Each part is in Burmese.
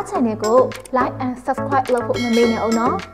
channel ကို like and subscribe လုပ်ဖို့မမေ့နဲ့အောင်နော်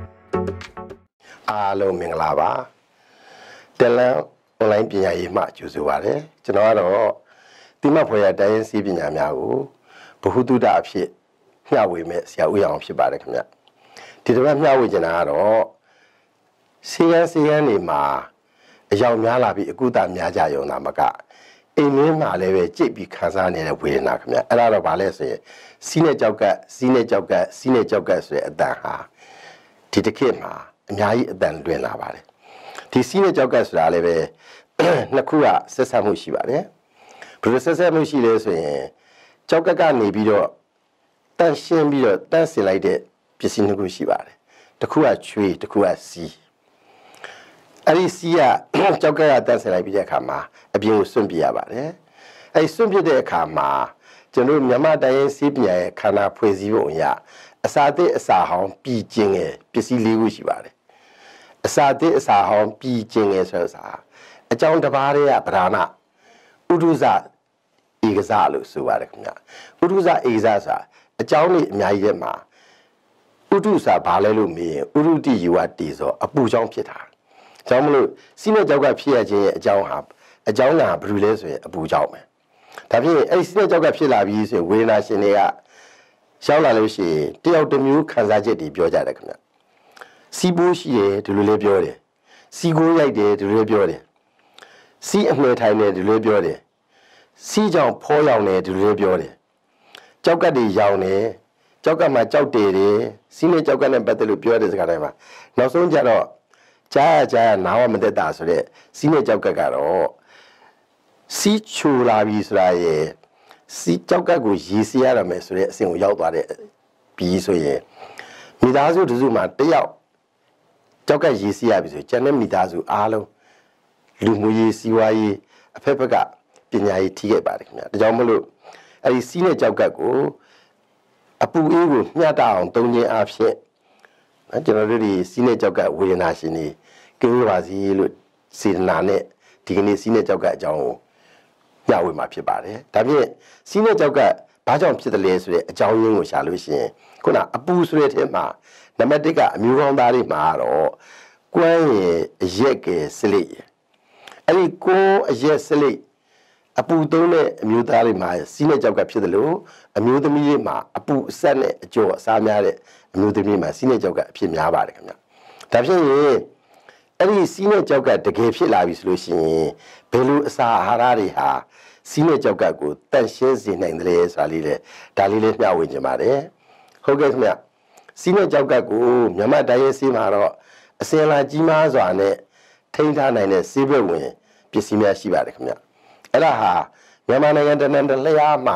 အားလုံးမင်္ဂလာပါတယ်လန် online ပညာရေးမှကြိုဆိုပါရစေကျွန်တော်ကတော့တိမဖွယ်ရတိုင်းရင်းစီးပညာများကိုဗဟုသုတအဖြစ်မျှဝေမဲ့ဆရာဦးအောင်ဖြစ်ပါတယ်ခင်ဗျဒီတစ်ပတ်မျှဝေချင်တာကတော့စီရန်နေမှာအယောင်များလာပြီးအကုသများကြရုံသာမကအိမ်မင်းမှာလည်းပဲကြိတ်ပြီးခံစားနေတဲ့ဝေဒနာခင်ဗျအဲ့ဒါတော့ဗာလဲဆိုရင်စီးနဲ့ကြောက်ကဆိုတဲ့အတန်ဟာဒီတစ်ခေတ်မှာအများကြီးအတန်လွင်လာပါတယ်ဒီစီးနဲ့ကြောက်ကဆိုတာလည်းပဲနှစ်ခုကဆက်ဆက်မှုရှိပါတယ်ဘယ်လိုဆက်ဆက်မှုရှိလဲဆိုရင်ကြောက်ကကနေပြီးတော့တန့်ရှင်းပြီးတော့တန့်စင်လိုက်တဲ့ပစ္စည်းနှစ်ခုရှိပါတယ်တစ်ခုကချွေးတစ်ခုကစီးအဲ့ဒီစီးကကြောက်ကတန့်စင်လိုက်ပြီးတဲ့အခါမှာအပြင်ကိုစွန့်ပြရပါတယ်အဲ့စွန့်ပြတဲ့အခါမှာကျွန်တော်မြန်မာတိုင်းရင်းစီးပညာရဲ့ခန္ဓာဖွဲ့စည်းပုံအရအစာသစ်အစာဟောင်းပြည်ကျင်ရဲ့ပစ္စည်း၄ခုရှိပါတယ်အစာသစ်အစာဟောင်းပြည်ကျင်ရဲ့ဆိုတာအကြောင်းတစ်ပါးတည်းကဗราဏဥဒုဇဧကဇလို့ဆိုပါတယ်ခင်ဗျဥဒုဇဧကဇဆိုတာအကြောင်းလေးအများကြီးရဲ့မှာဥဒုစာဘာလဲလို့မေးရင်ဥဒုတိယဝတေဆိုအပူကြောင့်ဖြစ်တာကြောင့်မလို့စီးနဲ့ကြောက်ကဖြစ်ရခြင်းရဲ့အကြောင်းကဘယ်လိုလဲဆိုရင်အပူကြောင့်ပဲဒါဖြင့်အဲ့စီးနဲ့ကြောက်ကဖြစ်လာပြီးဆိုရင်ဝေဒနာရှင်တွေကရောက်လာလို့ရှိရင်တယောက်တစ်မျိုးခံစားချက်တွေပြောကြတယ်ခင်ဗျစီးပိုးရှိတယ်ဒီလိုလေးပြောတယ်စီးကိုရိုက်တယ်ဒီလိုလေးပြောတယ်စီးအမှဲထိုင်တယ်ဒီလိုလေးပြောတယ်စီးကြောင်ဖောရောင်တယ်ဒီလိုလေးပြောတယ်ကြောက်ကတ်တွေရောင်တယ်ကြောက်ကတ်မှာကြောက်တယ်စီးနဲ့ကြောက်ကတ်နဲ့ပတ်သက်လို့ပြောတဲ့စကားတိုင်းမှာနောက်ဆုံးကြတော့ကြားနားဝမသက်တာဆိုတဲ့စီးနဲ့ကြောက်ကတ်ကတော့စီးချိုလာပြီဆိုတာရဲ့စီးကြောက်ကတ်ကိုရေစီးရရမယ်ဆိုတဲ့အဆင့်ကိုရောက်သွားတဲ့ပြီးဆိုရင်မိသားစုတစုမှာတယောက်ကြောက်ကတ်ရေစီးရပြီဆိုရင်ကျန်တဲ့မိသားစုအားလုံးလူမှုရေးစီးပွားရေးအဖက်ဖက်ကပညာရေးထိခဲ့ပါတယ်ခင်ဗျာဒါကြောင့်မလို့အဲ့ဒီစီးနဲ့ကြောက်ကတ်ကိုအပူအေးကိုမျှတအောင်သုံးခြင်းအဖြစ်ကျွန်တော်တို့ဒီစီးနဲ့ကြောက်ကတ်ဝေဒနာရှင်တွေကင်းပါစီလို့စေတနာနဲ့ဒီကနေ့စီးနဲ့ကြောက်ကတ်အကြောင်းကိုမျှဝေမှာဖြစ်ပါတယ်ဒါဖြင့်စီးနဲ့ကြောက်ကတ်ဘာကြောင့်ဖြစ်တယ်လဲဆိုတဲ့အကြောင်းရင်းကိုရှာလို့ရှိရင်ခုနအပူဆိုတဲ့အထက်မှာနံပါတ်1ကအမျိုးကောင်းသားတွေမှာတော့ကွမ်းရည်အရက်ကဲစလိတ်အဲ့ဒီကိုအရက်စလိတ်အပူသုံးတဲ့အမျိုးသားတွေမှာစီးနဲ့ကြောက်ကဖြစ်တယ်လို့အမျိုးသမီးတွေမှာအပူအဆက်နဲ့အကျော်အစားများတဲ့အမျိုးသမီးမှာစီးနဲ့ကြောက်ကအဖြစ်များပါတယ်ခင်ဗျဒါဖြစ်ရင်အဲ့ဒီစီးနဲ့ကြောက်ကတကယ်ဖြစ်လာပြီဆိုလို့ရှိရင်ဘယ်လိုအစာအာဟာရတွေဟာစီးနဲ့ကြောက်ကကိုတန့်ရှင်းစေနိုင်တယ်လဲဆိုတာလေးလေဒါလေးမျှဝေခြင်းပါတယ်ဟုတ်ကဲ့ခင်ဗျစီးနဲ့ကြောက်ကကိုမြန်မာတိုင်းရေးစီးမှာတော့အစင်လာကြီးမားစွာနဲ့ထိန်းထားနိုင်တဲ့စီးပွက်ဝင်ပစ္စည်းများရှိပါတယ်ခင်ဗျအဲ့ဒါဟာမြန်မာနိုင်ငံတနင်္လာလျားမှာ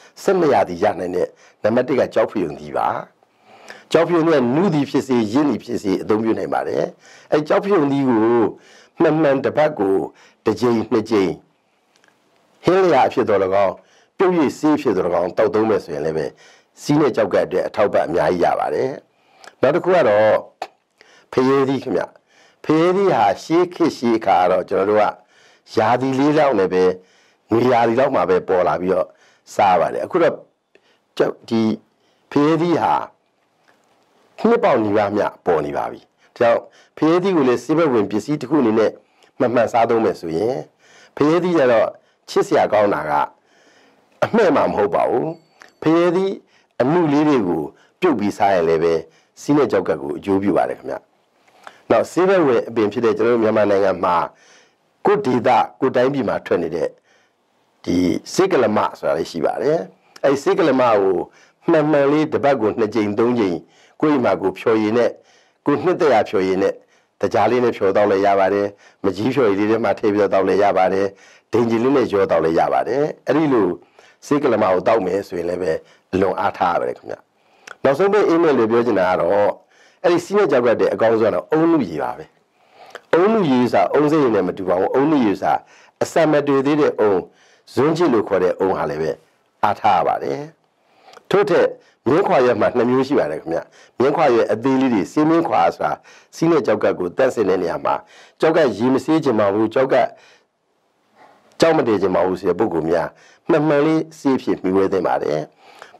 12ရာသီရနိုင်တဲ့နံပါတ်1ကကြောက်ဖြူုံဒီပါကြောက်ဖြူုံနဲ့နုဒီဖြစ်စေရင်းဒီဖြစ်စေအသုံးပြုနိုင်ပါတယ်အဲကြောက်ဖြူုံဒီကိုမှန်တစ်ပတ်ကိုတစ်ကြိမ်နှစ်ကြိမ်ဟင်းလျာအဖြစ်တော်၎င်းပြုတ်ရည်စေးဖြစ်တော်၎င်းတောက်သုံးမယ်ဆိုရင်လည်းပဲစီးနဲ့ကြောက်ကတ်အတွက်အထောက်ပံ့အများကြီးရပါတယ်နောက်တစ်ခုကတော့ဖရဲသီးခင်ဗျဖရဲသီးဟာရှေးခေတ်ရှေးခါတော့ကျွန်တော်တို့ကရာသီလေးလောက်နဲ့ပဲငွေရာသီလောက်မှာပဲပေါ်လာပြီးတော့စားပါတယ်အခုတော့ဒီဖရဲသီးဟာနှစ်ပေါက်နီးပါးမြပေါ်နေပါပြီဒါကြောင့်ဖရဲသီးကိုလည်းစေဘက်ဝင်ပစ္စည်းတစ်ခုအနေနဲ့မှန်စားသုံးမယ်ဆိုရင်ဖရဲသီးကျတော့ချစ်စရာကောင်းတာကအမှဲ့မှမဟုတ်ပါဘူးဖရဲသီးအမှုလေးတွေကိုပြုတ်ပြီးစားရင်လည်းပဲစီးနဲ့ကြောက်ကတ်ကိုအကျိုးပြုပါတယ်ခင်ဗျနောက်စေဘက်ဝင်အပင်ဖြစ်တဲ့ကျွန်တော်တို့မြန်မာနိုင်ငံမှာကိုဒေတာကိုတိုင်းပြည်မှာထွက်နေတဲ့ဒီစေကလမဆိုတာလေးရှိပါတယ်အဲစေကလမကိုမှန်လေးတစ်ပတ်ကို2ကြိမ်3ကြိမ်ကိုယ့်အိမ်မှာကိုဖြော်ရည်နဲ့ကိုနှစ်သက်ရဖြော်ရည်နဲ့တကြားလေးနဲ့ဖြော်တော့လည်းရပါတယ်မကြီးဖြော်ရည်လေးထဲမှာထည့်ပြီးတော့လည်းရပါတယ်ဒိန်ဂျီလေးနဲ့ရောတော့လည်းရပါတယ်အဲ့ဒီလိုစေကလမကိုတောက်မယ်ဆိုရင်လည်းပဲအလွန်အားထားရတယ်ခင်ဗျနောက်ဆုံးပဲအင်းမဲ့လို့ပြောချင်တာကတော့အဲ့ဒီစီးနဲ့ကြောက်ကတ်တဲ့အကောင်းဆုံးကတော့အုံလူရည်ပါပဲအုံလူရည်စာအုံစိတ်နဲ့မတူပါဘူးအုံလူရည်စာအစမတွေ့သေးတဲ့အုံဇွန်းချစ်လို့ခေါ်တဲ့အုံဟာလည်းပဲအားထားရပါတယ်ထို့ထက်မြင်းခွာရွက်မှာ2မျိုးရှိပါတယ်ခင်ဗျမြင်းခွာရွက်အသေးလေးတွေစီးမင်းခွာဆိုတာစီးနဲ့ကြောက်ကတ်ကိုတန့်စင်တဲ့နေရာမှာကြောက်ကတ်ရေမစေးချင်ပါဘူးကြောက်ကတ်ကြောက်မတည်ချင်ပါဘူးဆိုတဲ့ပုဂ္ဂိုလ်များမှန်လေးစေးဖြစ်ပြီးဝဲသင့်ပါတယ်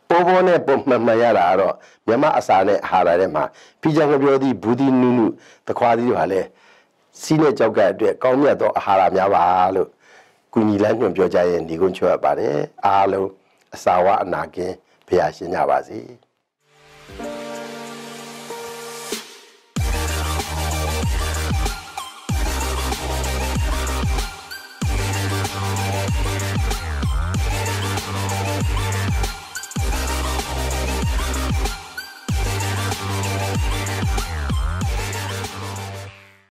ပေါ်ပေါ်နဲ့ပုံမှန်ရတာကတော့မြန်မာအစာနဲ့အာဟာရထဲမှာဖီချံငပြောသည့်ဘူးဒီနုနုသခွားသီးတွေဟာလဲစီးနဲ့ကြောက်ကအတွက်ကောင်းမြတ်သောအာဟာရများပါလို့ကုညီလန်းညွှန်ပြောကြရင်ဒီကုန်းချွတ်ပါတယ်အားလုံးအစာဝအနာကင်းဖျားရှင်ကြပါစေ